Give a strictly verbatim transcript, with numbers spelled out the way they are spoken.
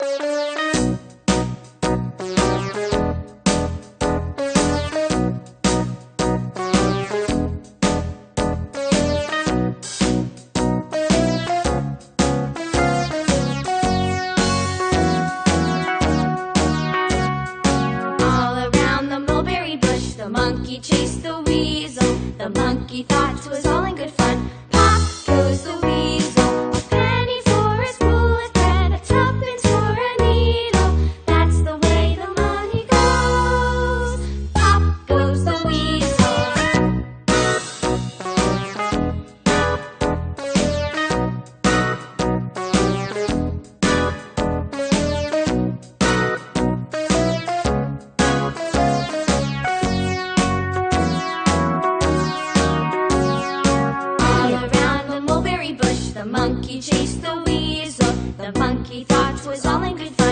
The monkey chased the weasel. The monkey thought it was all in good fun. Pop goes the weasel. A penny for his bullet thread, a tuppence for a needle. That's the way the money goes. Pop goes the weasel. The monkey chased the weasel. The monkey thought it was all in good fun.